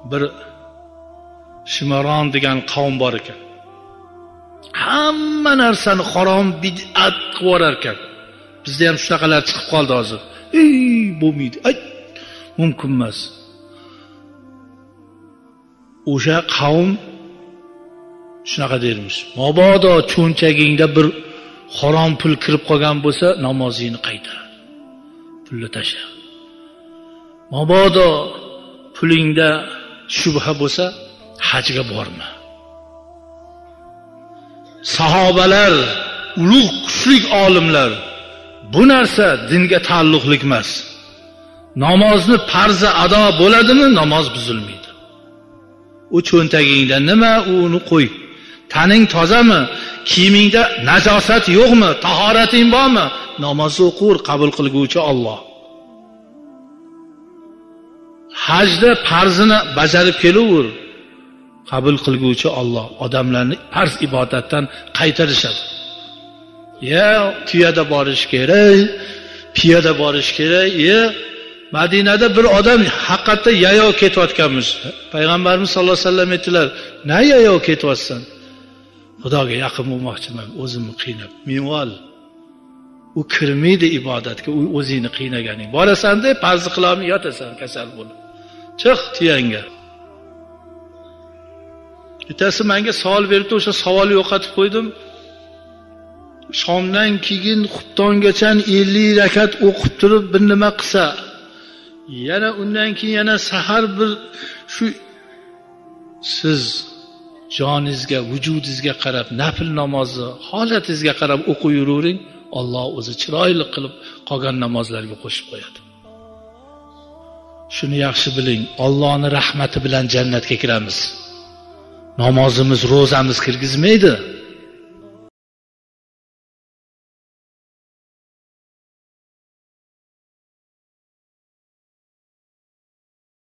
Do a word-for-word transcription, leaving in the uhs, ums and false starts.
bir Shimaron degan qavm bor ekan. Hamma narsani harom bid'at qilib yuborar ekan. Bizda ham shunaqalar chiqib qoldi hozir. Ey, bo'lmaydi. Ay, mumkin emas. O'sha qavm shunaqa dermish. Mabodo cho'nchagingda bir harom pul kirib qolgan bo'lsa, namozingni qaytar. Pulni tashla. Mabodo pulingda shubha bo'lsa, hajga borma. Sahobalar, ulug' kuchli olimlar bu narsa dinga taalluqli emas. Namozni farzi ado bo'ladimi, namoz buzilmaydi. U cho'ntagingda nima, uni qo'y. Taning tozami? Kiyimingda najosat yo'qmi? Tahorating bormi? Namozni o'qir, qabul qilguvchi Alloh. Hajda farzini bajarib kelaver. Qabul qilguvchi Alloh. Odamlarni farz ibodatdan qaytarishadi. Ya tuyada borish kerak, piyoda borish kerak. Ya Madinada bir odam haqiqatda yayov ketayotganmiz. Payg'ambarimiz sollallohu alayhi vasallam aytdilar: "Na yayov ketyapsan? Xudoga yaqin bo'lmoqchiman, o'zimni qiynab. Menval u kirmaydi ibodatga, u o'zingni qiynaganing. Borasan-da, farz qilolmay yotasan kasal bo'lib. Chiq tuyanga." Bittasi menga savol berdi, o'sha savolni yo'qotib qo'ydim. Shomdan keyin xuftongacha ellik rakat o'qib turib bir nima qilsa, yana undan keyin yana sahar bir shu siz joningizga, vujudingizga qarab nafil namozni holatingizga qarab o'qib yuravering, Alloh o'zi chiroyli qilib qolgan namozlarga qo'shib qo'yadi. Shuni yaxshi biling, Allohning rahmati bilan jannatga kiramiz. Namozimiz, ro'zamiz kirgizmaydi.